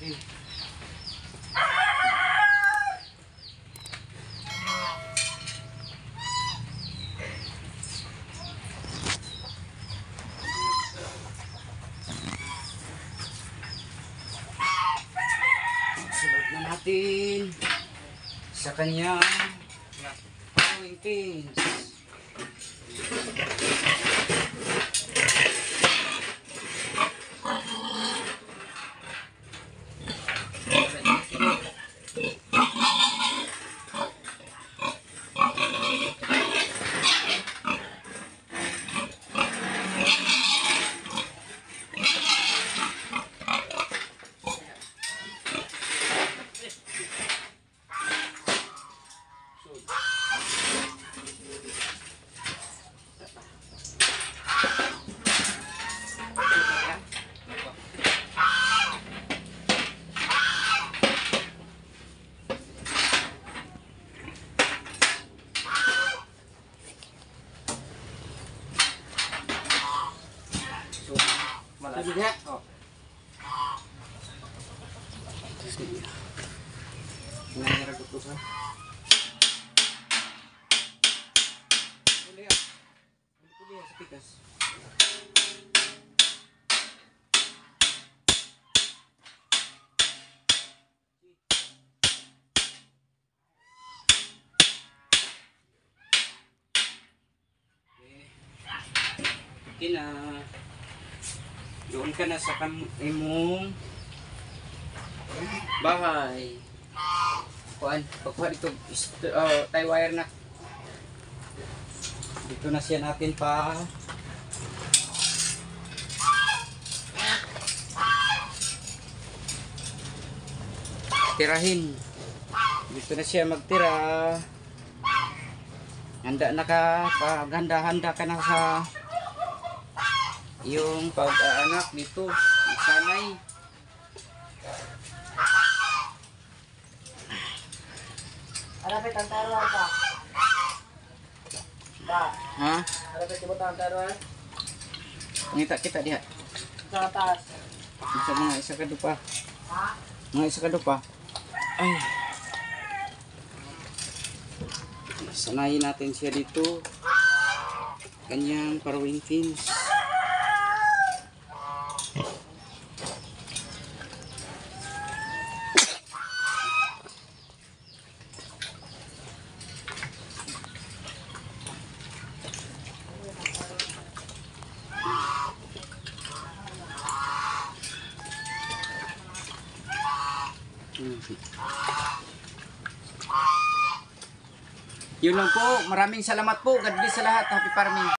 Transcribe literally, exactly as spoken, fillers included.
Okay. Sulat na natin sa kanyang following pins. Malas. Oh. Nangyari ko to, ha? Boleh ya? Boleh ya, sepikas. Okay na. Doon ka na sa imong bahay. Kuan, pagkuha dito uh, tie wire na. Dito na siya natin pa tirahin. Dito na siya magtira. Handa na ka, paghanda-handa ka na sa yung pag-aanak dito, sanay. Alapit ang taruan ka. Ba. Ha? Alapit mo ang taruan. Ngita kita diha. Sa taas. Isa mga isa ka dupa. Ha? Mga isa ka dupa. Ay. Sanayin natin siya dito. Kanyang parawing pins. Yun lang po. Maraming salamat po. God bless sa lahat. Happy farming.